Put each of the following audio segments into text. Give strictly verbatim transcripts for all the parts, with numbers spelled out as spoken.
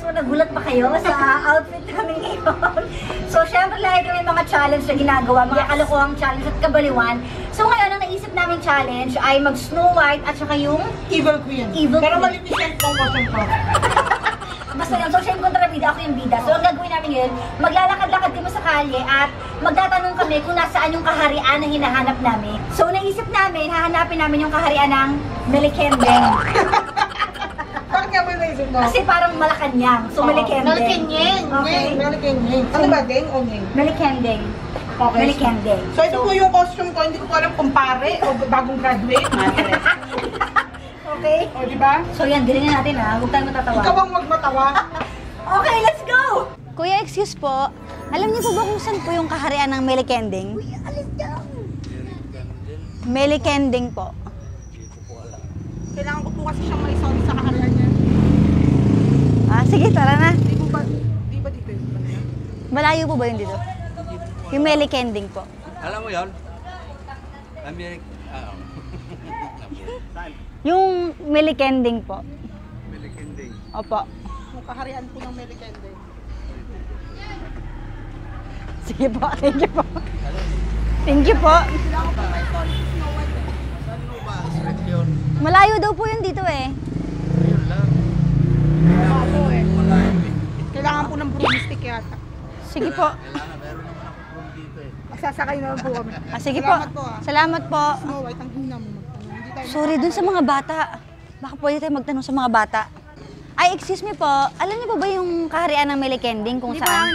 sure nagulat pa kayo sa outfit namin ngayon. So, syempre lagi kami mga challenge na ginagawa, mga yes. kalokohang challenge at kabaliwan. So, ngayon ang naisip namin challenge ay mag-Snow White at saka yung Evil Queen. Evil Pero Queen. malipisyan kung wasong ko. Basta yun, so siya yung kontrabida, ako yung bida. So, ang gagawin namin yun, maglalakad-lakad kami sa kalye at magtatanong kami kung nasaan yung kaharian na hinahanap namin. So, naisip namin, hahanapin namin yung kaharian ng Melikendeng. Bakit nga mo yung naisip mo? Kasi parang Malacanang. So, Melikendeng. Melikendeng. Okay. Melikendeng. Ano ba, Deng o Neng? Melikendeng. Okay. Melikendeng. So, ito po yung costume ko. Hindi ko po alam kung pare o bagong graduate. Okay? O, di ba? So, yan, galingan natin ha. Huwag tayong matatawa. Ikaw ang magmatawa. Okay, let's go! Kuya, excuse po. Alam niyo po ba kung saan po yung kaharian ng Melikendeng? Uy, alis dyan! Melikendeng po. Kailangan ko po kasi siyang may sorry sa kaharian niya. Ah, sige, tara na. Di po ba, di ba dito yun? Malayo po ba yun dito? Yung Melikendeng po. Alam mo yun? Amerik... Ah, Yung Melikendeng po. Melikendeng. Opo. Yung kaharian po ng Melikendeng. Sige po, thank you po. Thank you po. Kailangan po may sorry sa Snow White eh. Saan mo ba? Street yun? Malayo daw po yun dito eh. Ayun lang. Ako eh. Malayo eh. Kailangan po ng broomstick yata. Sige po. Kailangan meron naman ako room dito eh. Magsasakay naman po kami. Ah, sige po. Salamat po ah. Salamat po. Snow White, ang hina mo magtanong. Hindi tayo Sorry dun sa mga bata. Baka pwede tayo magtanong sa mga bata. Ay, excuse me po. Alam niyo po ba yung kaharian ng Melikendeng kung saan?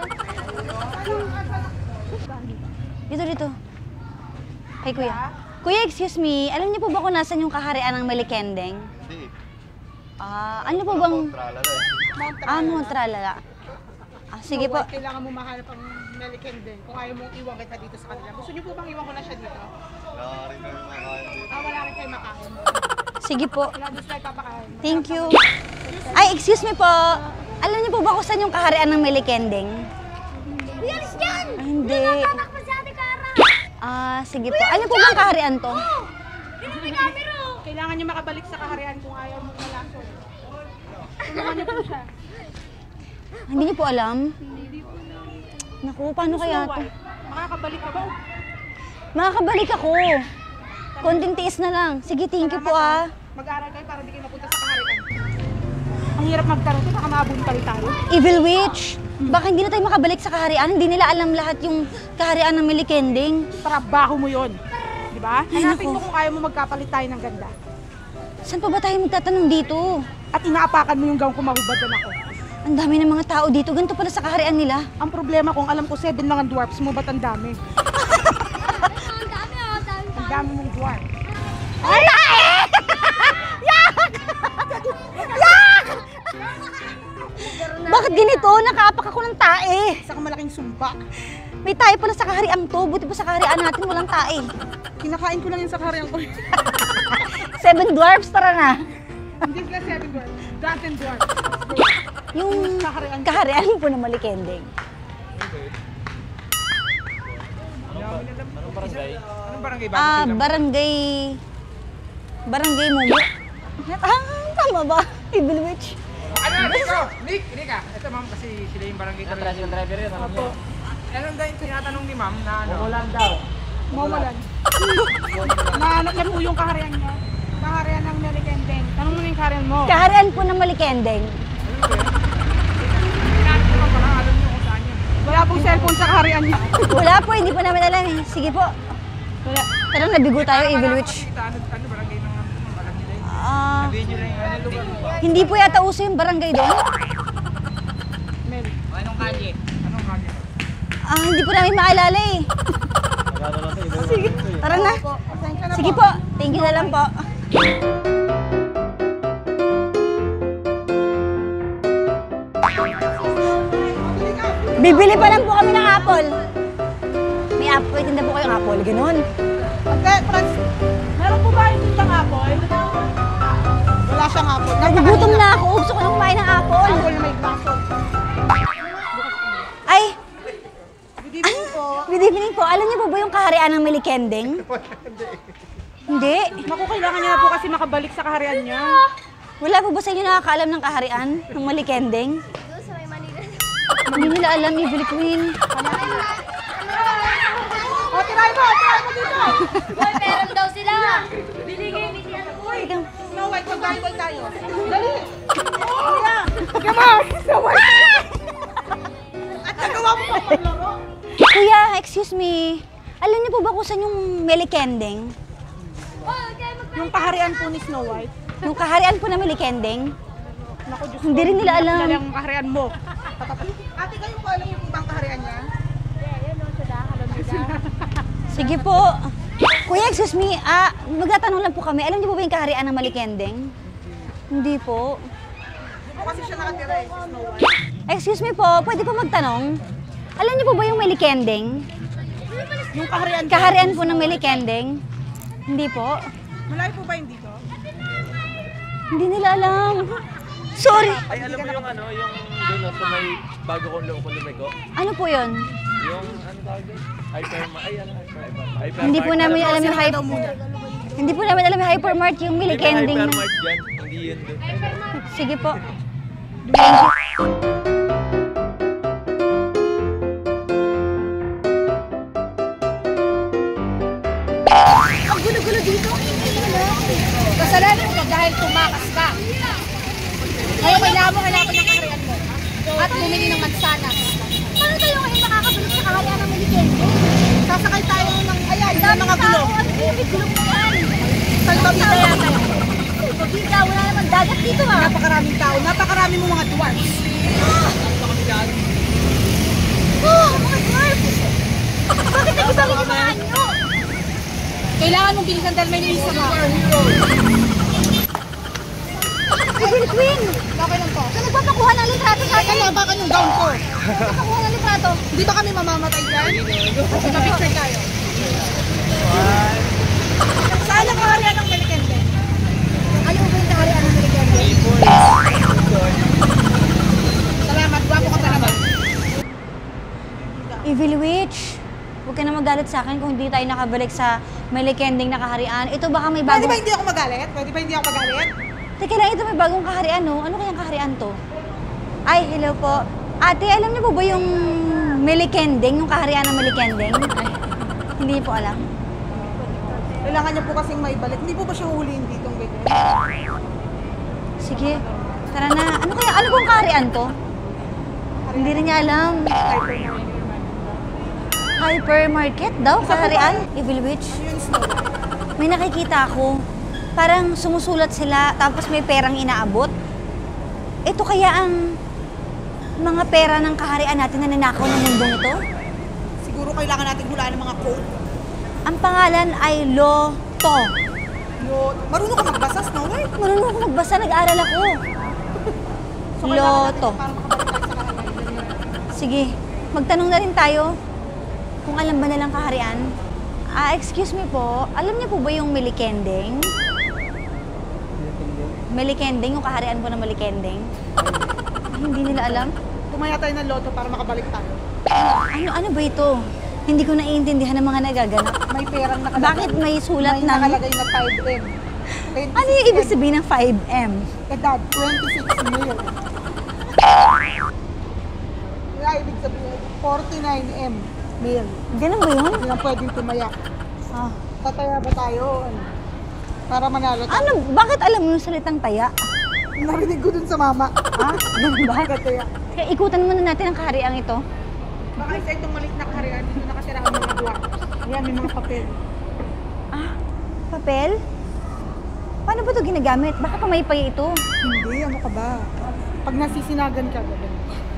Dito, dito. Kay kuya. Kuya, excuse me. Alam niyo po ba kung nasan yung kaharian ng Melikendeng? Hindi. Ah, ano po bang... Tralala eh. Mount Ah, Montralala. Ah, sige po. Kailangan mo mahanap ang Melikendeng kung ayaw mong iwan kita dito sa kanila. Gusto niyo po bang iwan ko na siya dito? Wala rin kami makain dito. Ah, wala rin kayo makain. Sige po. Wala doon sila papakain. Thank you. Ay, excuse me po. Alam niyo po ba kung saan yung kaharian ng Melikendeng? Uy, alis dyan! Ah, hindi. Natatakpan si Ate Cara! Ah, sige po. Ano po bang kaharian to? Dito may camera! Kailangan niyo makabalik sa kaharian kung ayaw mong malaso. Tulungan niyo po siya. Hindi niyo po alam? Naku, paano kaya to? Makakabalik ka ba? Makakabalik ako. Konting tiis na lang. Sige, thank you po ah. Mag-aaral kayo para di kayo mapunta sa kaharian. Ang hirap magtanong, baka mabuntal tayo. Evil Witch! Baka hindi na tayo makabalik sa kaharian. Hindi nila alam lahat yung kaharian ng Melikendeng. Trabaho mo yun. Di ba? Ay, Hanapin naku. mo kung ayaw mo magkapalit tayo ng ganda. Saan pa ba tayo magtatanong dito? At inaapakan mo yung gown ko, mahubadan ako. Ang dami ng mga tao dito. Ganito pala sa kaharian nila. Ang problema kung alam ko seven lang ang dwarfs mo, ba't ang dami? Ang dami oh, dami. Ang dami mong dwarf. Ay! Yak! Yak! Bakit ganito? Nakaapak ako ng tae. Isa kang malaking sumpa. May tae pala sa kaharian to. Buti pa sa kaharian natin walang tae. Kinakain ko lang yun sa kaharian ko. Seven dwarfs, tara na. Hindi sila seven dwarfs. Dozen dwarfs. Yung Kaharian. kaharian po ng Melikendeng. Anong barangay? Anong barangay ba? Ah, barangay... Barangay Mumu. Ah, tama ba? Evil Witch. Ano? Ito! Nick! Nick ah! Ito ma'am kasi sila yung barangay talaga. Tricycle driver yun. Alam niyo. Ano dahil tinatanong ni ma'am na ano? Umulan daw. Mawalan. Nahanap niya po yung kaharian niya. Kaharian ng Melikendeng. Tanong mo na yung kaharian mo. Kaharian po ng Melikendeng. Tinatanong ko pala, alam niyo kung saan yun. Wala pong cellphone sa kaharian niya. Wala po, hindi po namin alam eh. Sige po. Wala. Tara, nabigo tayo, Evil Witch. Ano, ano barangay ng ano? Alam nila yun. Ah, Sabihin nyo lang yung ano lugar ba? hindi po yata uso yung barangay doon. Mel. Anong kalye? Anong kalye? Ah, hindi po namin maalala eh. Sige, tara na. Pasensya na Sige po. po, thank you na lang po. Bibili pa lang po kami ng apple. May apple, tinda po kayong apple, ganun. Ate, Franz, meron po ba yung tindang apple? Wala siyang apple. Nagugutom na ako, gusto ko na kumain ng apple. Apple na may baso. Ay, Good evening po. good evening po. Alam niyo po ba yung kaharian ng Melikendeng? Hindi. Naku, kailangan niya na po kasi makabalik sa kaharian niya. Wala po ba sa inyo nakakaalam ng kaharian ng Malikending? Hindi nila alam, Evil Queen. O, tirahin mo! Tirahin mo dito! Boy, meron daw sila. Binigay ni Tiyan Boy. Snow White, mag-volleyball tayo. Dali! Kuya! Come on! Snow White! At nagawa mo pa maglaro? Kuya, excuse me. Alam niyo po ba kung saan yung Melikending? Yung kaharian po ni Snow White. Yung kaharian po ng Melikending? Naku, Diyos Hindi ko, rin nila alam. Hindi yung kaharian mo. Ate, kayo po alam yung ibang kaharian niya? Sige po. Kuya, excuse me. Ah, magtatanong lang po kami. Alam niyo po ba yung kaharian ng Malikending? Hindi po. Dito kasi siya nakatira eh, si Snow White. Excuse me po, pwede po magtanong? Alam niyo po ba yung Melikending? Yung kaharian Kaharian po ng Melikending? Hindi po. Malayo po ba yung dito? Hindi nila alam. Sorry. Ay, alam mo yung ano, yung doon no, sa may bago kong loob ko lumiko? Ano po yun? Yung ano tawag doon? Hyper, ay ano, hyper, hyper. Hindi po namin alam yung hyper. Hindi po namin alam yung hypermart, yung Melikending. na- Hypermart dyan, hindi yun doon. Sige po. Ang gulo-gulo dito. Kasalanan mo dahil tumakas ka. Ngayon kailangan mo kailangan ng kaharian mo. At bumili ng mansanas. Paano tayo ngayon makakabalik sa kaharian ng Melikending? Sasakay tayo ng ayan, yung Dami mga tao. gulong. Ano yung may gulong na yan? Salbabida yata. Pabida, wala naman dagat dito ah. Napakaraming tao, napakarami mo mga dwarfs. Oh, mga dwarfs! Bakit nag-ibangin yung mga anyo? Kailangan mong bilisan dahil may lisa ka. Evil Queen! Okay lang po. Saan nagpapakuha ng litrato sa atin? Ano, baka yung gown ko. Nagpapakuha ng litrato? Hindi ba kami mamamatay dyan? Magpa-picture tayo. Saan ang kaharian ng Melikende? Ayaw ba yung kaharian ng Melikending? Salamat, gwapo ka pa naman. Evil Witch, huwag ka na magalit sa akin kung hindi tayo nakabalik sa Melikending na kaharian. Ito baka may Pwede bagong... ba hindi ako magalit? Pwede ba hindi ako magalit? Teka lang, ito may bagong kaharian, no? Ano kayang kaharian to? Ay, hello po. Ate, alam niyo po ba yung Melikending, yung kaharian ng Melikending? Ay, hindi po alam. Kailangan niya po kasing maibalik. Hindi po ba siya huhulihin dito ang ganyan? Sige, tara na. Ano kaya, ano pong kaharian to? Hindi rin niya alam. Hypermarket daw, kaharian? Evil Witch? Yun, Snow White. May nakikita ako. Parang sumusulat sila, tapos may perang inaabot. Ito kaya ang mga pera ng kaharian natin na ninakaw ng mundong ito? Siguro kailangan natin hulaan ng mga code. Ang pangalan ay Loto. Yo, marunong ka magbasa, Snow White? Marunong ako magbasa, nag-aaral ako. So, kailangan natin Loto. para makabalik tayo sa kaharian. Sige, magtanong na rin tayo kung alam ba nilang kaharian. Ah, excuse me po, alam niyo po ba yung Melikending? Melikending, yung kaharian po ng Melikending? Ay, hindi nila alam. Tumaya tayo ng loto para makabalik tayo. Ano, ano ba ito? Hindi ko naiintindihan ng mga nagaganap. May perang nakalagay. Bakit may sulat May ng... nakalagay na five M. Ano yung ibig sabihin ng five M? Edad, twenty-six mil. Kaya ibig sabihin, forty-nine M mil. Ganun ba yun? Hindi na pwedeng tumaya. Ah. Tataya ba tayo? Ano? Para manalo tayo. Ano, bakit alam mo yung salitang taya? Narinig ko dun sa mama. Ah, ganun ba? Tataya. Kaya ikutan muna natin ang kahariang ito. Baka isa itong maliit na kaharian, dito nakatira ang mga dwarf. Ayan, may mga papel. Ah, papel? Paano ba ito ginagamit? Baka pamaypay ito. Hindi, ano ka ba? Pag nasisinagan ka, gagawin.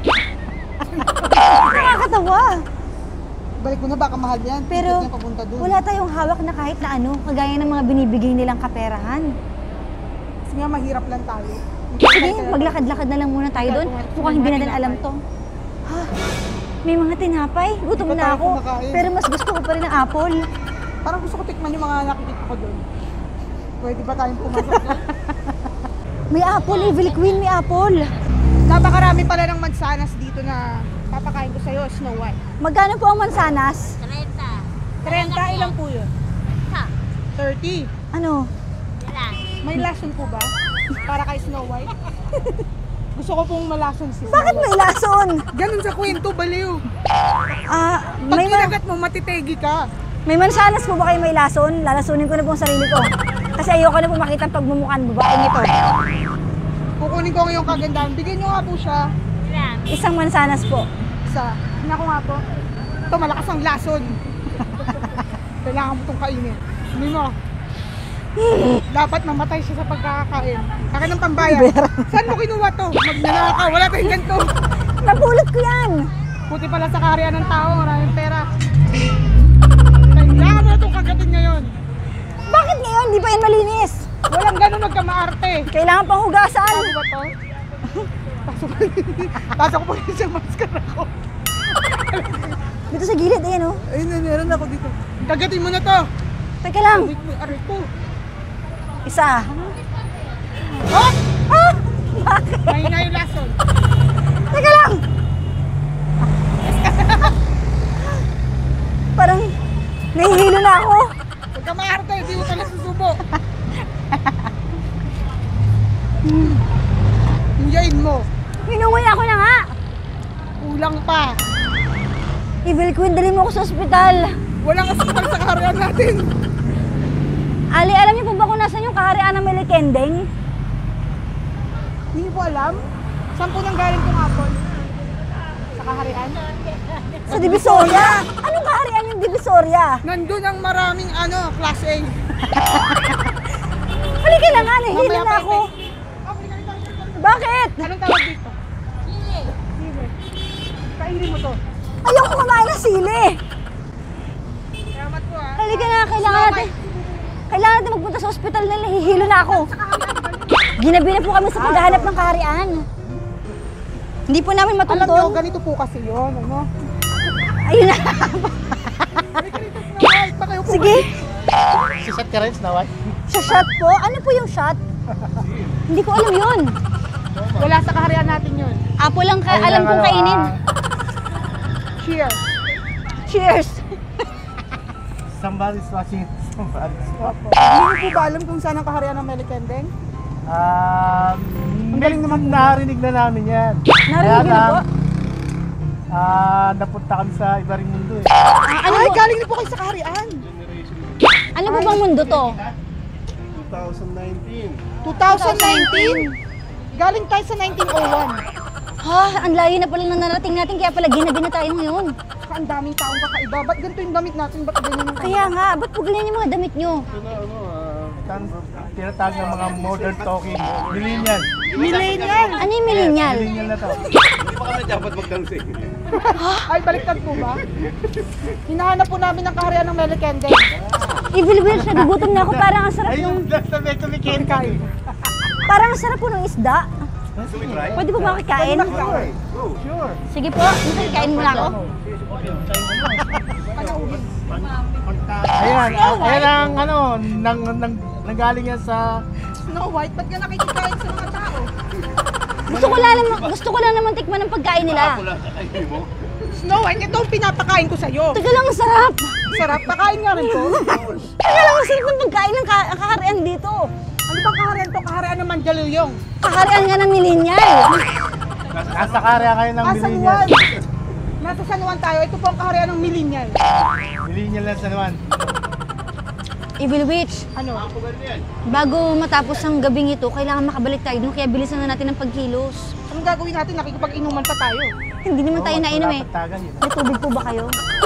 Nakakatawa. Balik mo na, baka mahal yan. Pero Ticket niya papunta dun. wala tayong hawak na kahit na ano, kagaya ng mga binibigay nilang kaperahan. Kasi nga, mahirap lang tayo. Sige, maglakad-lakad na lang muna tayo doon. Mukhang hindi natin alam to. Ha? May mga tinapay. Gutom Hindi pa na tayo ako. kumakain. Pero mas gusto ko pa rin ang apple. Parang gusto ko tikman yung mga nakikita ko doon. Pwede ba tayong pumasok doon? May apple, Evil Queen, may apple. Napakarami pala ng mansanas dito na papakain ko sa'yo, Snow White. Magkano po ang mansanas? trenta, ilang po yun? thirty. Ano? May lason po ba? Para kay Snow White. Gusto ko pong malason si Snow Bakit may lason? Ganun sa kwento, baliw. Ah, Pag may, ma- kinagat mo, matitegi ka. may mansanas po ba kayo may lason? Lalasunin ko na po ang sarili ko. Kasi ayoko na po makita ang pagmumukhaan babaeng ito. Kukunin ko ngayong kagandahan. Bigyan nyo nga po siya. Isang mansanas po. Isa. Tingnan ko nga po. Ito, malakas ang lason. Kailangan mo itong kainin. Hindi mo. Dapat mamatay siya sa pagkakakain. Akin ng pambayan. Saan mo kinuha to? Magnanaka. Wala tayong ganito. Napulot ko yan! Buti pala sa kaharian ng tao. Maraming pera. Kailangan mo na itong kagatin ngayon. Bakit ngayon? Di pa yan malinis. Walang ganun magkamaarte. Kailangan pang hugasan. Ano ba to? Pasok ko Pasok ko rin sa maskara ko. Dito sa gilid, ayan oh. Ayun na, meron ako dito. Kagatin mo na to. Teka lang. Wait mo, aray ko. Isa. Oh! Ah! Bakit? Mahina yung lason. Teka lang. Parang nahihilo na ako. Huwag ka maarte, hindi mo pala susubo. Hinyain mo. Hinungoy ako na nga. Kulang pa. Evil Queen, dali mo ako sa ospital. Walang asukal sa kaharian natin. Ali, alam niyo po ba kung nasan yung kaharian ng Melikendeng? Hindi ko alam. Saan po nang galing kong hapon? Sa kaharian? Sa Divisoria. Anong kaharian yung Divisoria? Nandun ang maraming ano, class A. Halika na nga, nahihilo na ako. Bakit? Anong tawag dito? Sili. Sili. Kainin mo to. Ayoko kumain ng sili. Salamat po ah. Halika na, kailangan natin. Kailangan natin magpunta sa ospital na nahihilo na ako. Ginabi na po kami sa paghahanap ng kaharian. Hindi po namin Alam nyo, matuntun. ganito po kasi yun, ano? Ayun na. Halika rito, Snow White. Pa kayo po. Sige. Sisat ka rin, Snow White? Sa shot po? Ano po yung shot? Hindi ko alam yun. Wala sa kaharian natin yun. Apo lang ka, alam kong kainin. Cheers. Cheers. Somebody's watching somebody's Opo. Hindi mo po ba alam kung saan ang kaharian ng Melikendeng? Um, Ang galing naman po. narinig na namin yan. Narinig niyo na po? Ah, napunta kami sa iba ring mundo eh. Ah, ano Ay, po? galing na po kayo sa kaharian. Ano po bang mundo to? twenty nineteen. twenty nineteen. Galing tayo sa nineteen oh one. Ha, ang layo na pala na narating natin kaya pala ginabi na tayo ngayon. Saka ang daming taong kakaiba. Ba't ganito yung damit natin? Ba't ganyan yung Kaya nga, ba't po ganyan yung mga damit nyo? Ito na ano, ah, tan- tinatawag ng mga modern talking millennial. millennial? Ano yung millennial? Millennial na to. Hindi pa kami dapat magtanong eh. Ay, baliktad po ba? Hinahanap po namin ang kaharian ng Melikendeng. Evil Witch, nagugutom na ako. Parang ang sarap Ayun, nung, that's the way to be kain. parang ang sarap po ng isda. Pwede po ba makikain? Sure. Sure. Sige po, kain mo na ako. Ayan, ah, ayan ang ano, nang, nang, nanggaling yan sa Snow White, ba't ka nakikikain sa mga tao? Gusto ko lang, naman- gusto ko lang naman tikman ng pagkain nila. Wala sa kainin mo. Snow White, ito ang pinapakain ko sa'yo. Taga lang, ang sarap. Sarap, pakain nga rin to. Taga lang, ang sarap ng pagkain ng ka- kaharian dito. Ano bang kaharian to? Kaharian ng Mandaluyong. Kaharian nga ng millennial. nasa karya kayo ng Ah, San millennial. Juan. Nasa San Juan tayo. Ito po ang kaharian ng millennial. Millennial na sa naman. Evil Witch, Ano? bago matapos ang gabing ito, kailangan makabalik tayo dun, kaya bilisan na natin ang pagkilos. Anong gagawin natin? Nakikipag-inuman pa tayo. Hindi naman tayo nainom eh. Tagan yun. May tubig po ba kayo?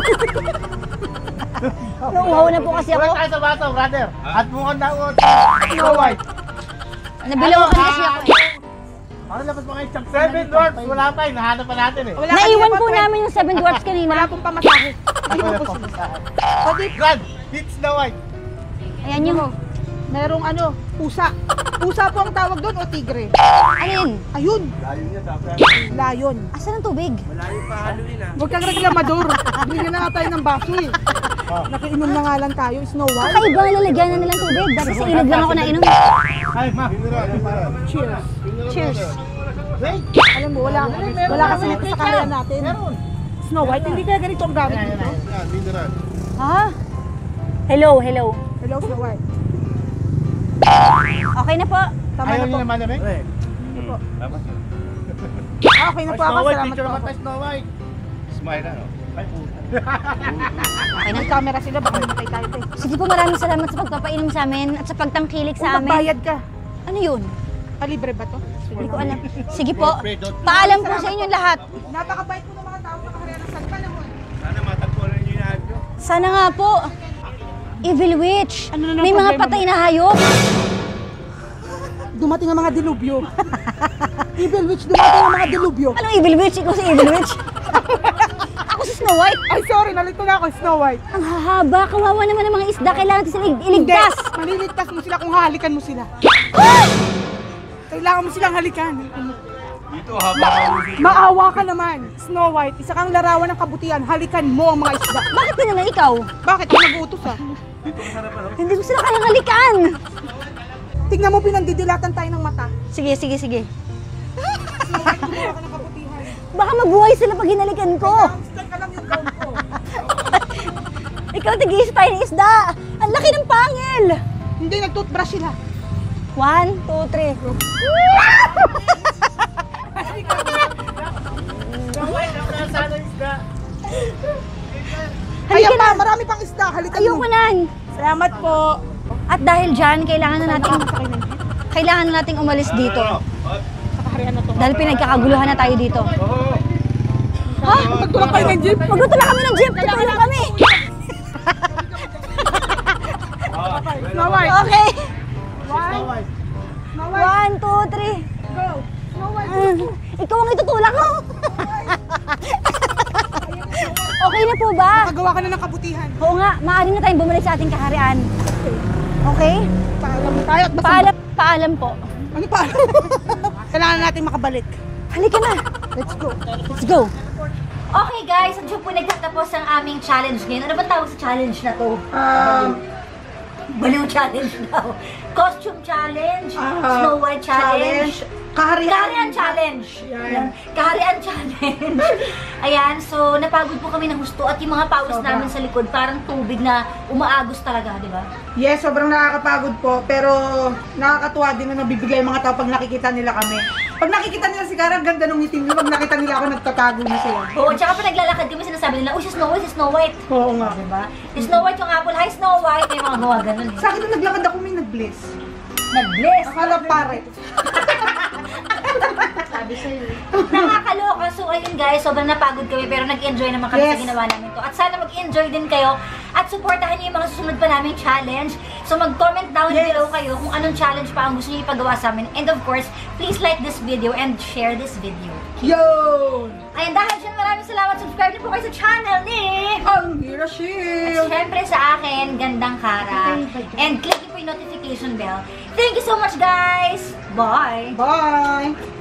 Nauuhaw na po kasi ako. Wala tayo sa baso, brother. At mukhang daot. Snow White. Nabilawakan kasi ako eh. Ano labas mo kayo? Seven Dwarfs. Wala pa eh. Nahanap pa natin eh. Wala Naiwan kanina po pa, namin yung Seven Dwarfs kanina. Wala pong pamasahe. Hindi Wala mo pa po siya. masahan. Pwede, Brad, it's Snow White. Ayan yung, merong ano, pusa. Pusa po ang tawag doon o tigre? alin? Ayun, Layo niya dapat. layon. Asan ang tubig? Huwag kang reklamador. Binigyan na nga tayo ng baso eh. Oh. Nakiinom na nga lang tayo, Snow White. Kakaiba ang lalagyan na nilang tubig. Dati sa ilog lang ako nainom. Ay, ma. Cheers. Cheers. Wait. Alam mo, wala, wala kasi nito sa kaharian natin. Snow White, hindi kaya ganito ang gamit dito. Ha? Hello, hello. Hello, Snow White. Okay na po. Tama Ayaw na niyo po. naman namin? Hindi po. Tama. Ah, okay na po ako. Snow White, Salamat picture naman po. tayo Snow White. Smile na, no? Ay, puta. Okay na. May camera sila, baka mamatay tayo pa eh. Sige po, maraming salamat sa pagpapainom sa amin at sa pagtangkilik Kung sa amin. magbayad ka, Ano yun? palibre ba to? Hindi ko alam. Sige po. Paalam po sa inyong lahat. Napakabait po ng mga tao sa kaharian ng San Panahon. Sana matagpuan niyo yung adyo. Sana nga po. Evil Witch. Ano na ang May mga problema patay na hayop. Dumating ang mga dilubyo. Evil Witch, dumating ang mga dilubyo. Anong Evil Witch? Ikaw si Evil Witch? Ako si Snow White. Ay, sorry, nalito na ako, Snow White. Ang hahaba. Kawawa naman ng mga isda. Kailangan natin sila i- iligtas. Hindi, maliligtas mo sila kung hahalikan mo sila. Kailangan mo silang halikan. Dito, habang Maawa ka naman, Snow White. Isa kang larawan ng kabutihan. Halikan mo ang mga isda. Bakit ka naman ikaw? Bakit? Ako nag-uutos ah. Hindi ko sila kayang halikan. Tingnan mo, pinandidilatan tayo ng mata. Sige, sige, sige. Snow White, gumawa ka ng kabutihan. Baka mabuhay sila pag hinalikan ko. Stand ka lang yung gown ko. Ikaw, tigis tayo ng isda. Ang laki ng pangil. Hindi, nag-toothbrush sila. One, two, three. Ayan pa, marami pang isda. Halikan Ayoko mo. nan. Salamat po. At dahil dyan, kailangan na natin, kailangan na nating umalis dito. Sa kaharian na to. Dahil pinagkakaguluhan na tayo dito. Ha? Magtulak kayo ng jeep. Magtutula kami ng jeep. Tutulong kami. Snow White. Okay. Snow White. Snow White. One, two, three. Go. Snow White. Ah, ikaw ang itutulak ko. Okay na po ba? Nakagawa ka na ng kabutihan. Oo nga, maaari na tayong bumalik sa ating kaharian. Okay? Paalam mo tayo at basta. Paalam, paalam po. Ano pa? Kailangan natin makabalik. Halika na. Let's go. Let's go. Okay guys, at po nagtatapos ang aming challenge ngayon. Ano ba tawag sa challenge na to? Um, Baliw challenge daw. Costume challenge, Ah, Snow White challenge, Kaharian. Kaharian challenge. Yan. Kaharian challenge. Ayan, so napagod po kami ng husto at yung mga pawis Sobra. namin sa likod parang tubig na umaagos talaga, di ba? Yes, sobrang nakakapagod po. Pero nakakatuwa din na nabibigay yung mga tao pag nakikita nila kami. Pag nakikita nila si Cara, ang ganda ng ngiting nila. Pag nakita nila ako, nagtatago na sila. Oo, tsaka pa naglalakad kami, sinasabi nila, uy, si Snow White, si Snow White. Oo nga. Diba? Si Snow White yung apple, hi Snow White, may mga gawa ganun eh. Sa akin nung naglakad ako, may nag-bless. Nag-bless. Akala pare. Nakakaloka. So, ayun guys, sobrang napagod kami pero nag-enjoy naman kami Yes. sa ginawa namin to. At sana mag-enjoy din kayo at supportahan niyo yung mga susunod pa naming challenge. So, mag-comment down Yes. below kayo kung anong challenge pa ang gusto niyo ipagawa sa amin. And of course, please like this video and share this video. Yo! Ayun, dahil dyan maraming salamat. Subscribe niyo po kayo sa channel ni... Ang At Hirashil! syempre sa akin, Gandang Cara. And click niyo po yung notification bell. Thank you so much guys! Bye! Bye!